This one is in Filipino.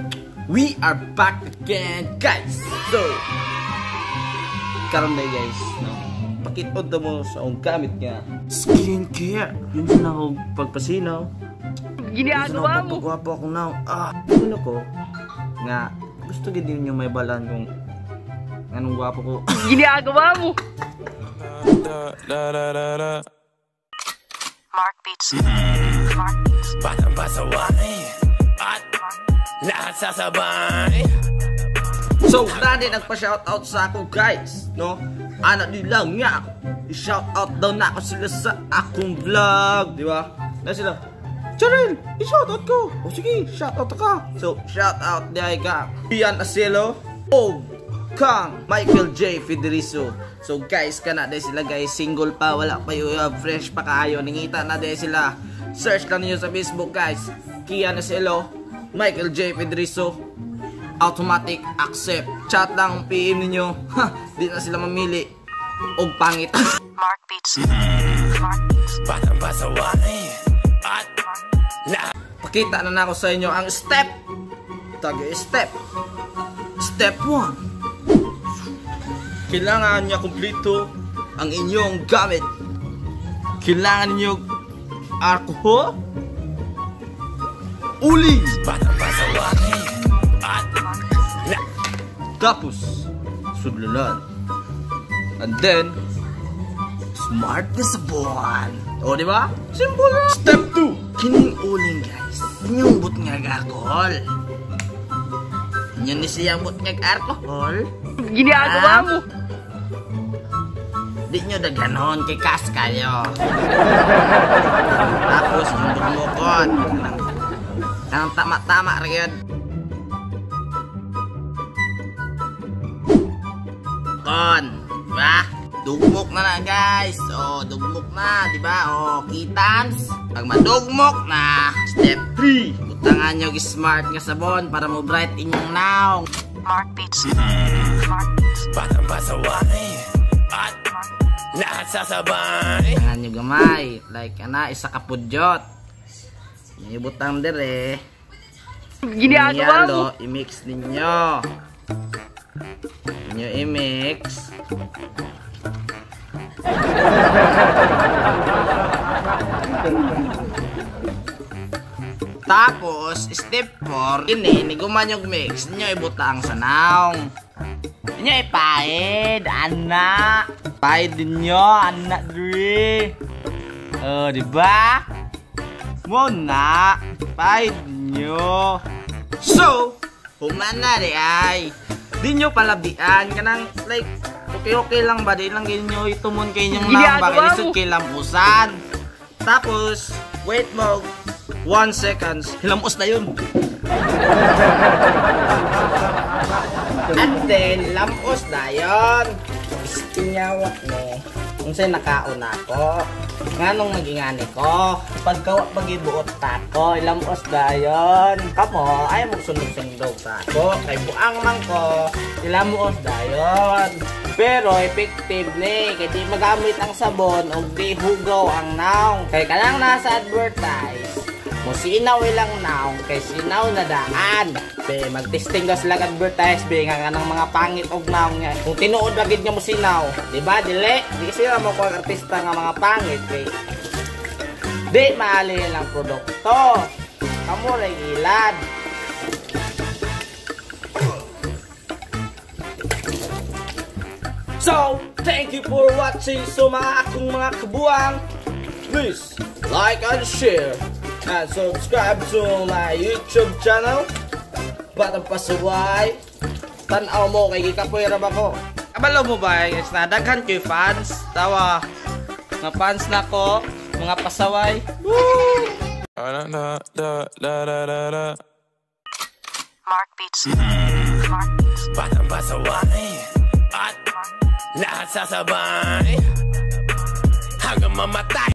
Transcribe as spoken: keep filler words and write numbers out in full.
we are back again, guys. So, karon na guys, no? Pakitod na mo sa akong gamit nga skincare. Yun na ako pagpasinaw. Ginagawa mo. Pagwapo ako now. Ah, ano ko nga gusto gid niyo may balan kung anong gwapo ko. Ginagawa mo. Mark Beats. Mark Beats. Batang pasaway at lahat sasabay. So, dati nagpa-shoutout sa ako guys, no? Anak nila nga ako. I-shoutout daw na ako sila sa akong vlog, di ba? Na sila, Charel, i-shoutout ko. O sige, shoutout ka. So, shoutout diay ka Ian Acelo o Kang Michael J. Federizo. So guys, kana day sila guys, single pa, wala pa yung uh, fresh pa kaayo. Ningita na day sila. Search lang niyo sa Facebook guys, Kian Acelo, Michael J. Federizo. Automatic accept. Chat lang P M ninyo. Ha, di na sila mamili. Og pangit. Mark Beats. Mark Beats. Batang pasaway at lahat. Pakita na na ako sa inyo ang step. Tagay step. Step one. Kailangan niya kumpleto ang inyong gamit. Kailangan niyo alcohol, uling, Batang pasaway at lahat. tapos sudlanan. And then smart na sabon. O, di ba? Simple na. Step two. Kining uling, guys. Inyong but nga alcohol. Inyo ni siyang but nga alcohol. Ginagawa Ah. mo. Di nyo daganon kay kas kayo. Tapos yung dumukot. Ang tama-tama rin. Kon. Diba? Dugmok na na guys. O, dugmok na. Diba? O, kitans. Pag madugmok na, step three. Butangan nyo smart nga sabon para mo bright inyong naong. Mark Beats. Mark Beats. Batang pasaway at lahat sasabay. Butangan nyo gamay. Like, ana, isa kapudyot. Yung butang dire. Ginagawa mo. Yalo, i-mix ninyo. Inyo i-mix. Tapos, step four, ini, niguman yung mix. Inyo ibutang sa naong. Inyo ipahid, anak. Pahid ninyo, anak dre. Oh, diba? Muna, pahid ninyo. So, humana di ay. Di nyo palabian. Kanang, like, okay-okay lang ba? Di lang ganyan nyo itumon kayo yung namba. Kailisod kayo lampusan. Tapos, wait mo. One seconds. Hilamos na yun. And then, lampos na yun. Istinyawak mo. Kung sa'yo nakauna ko. Nga nung nagingani ko. Pagkawa pag-ibuot ta ko. Ilamos na yun. Kamo, ayaw magsunog-sundog sa ako. Kay buang man ko. Ilamos na yun. Pero effective ni. Kaya di magamit ang sabon o di hugaw ang naong. Kaya ka lang nasa advertise. Musinaw ilang naong kay sinaw na daan. Be, mag-testing daw sila advertise. Be, nga nga ng mga pangit og naong nga. Kung tinuod lagid nga musinaw. Diba, dili? Di sila mo kung artista nga mga pangit. Be. Di, maali lang produkto. Kamu rin ilad. So, thank you for watching. So, mga akong mga kabuang, please like and share and subscribe to my YouTube channel. Batang pasaway. Tanaw mo kay gikapoy ra ba ko. Kabalo mo ba guys na daghan kay fans. Tawa. Mga fans na ko, mga pasaway. Woo! Mark Beats. Mark Beats. Batang pasaway at lahat sasabay hanggang mamatay.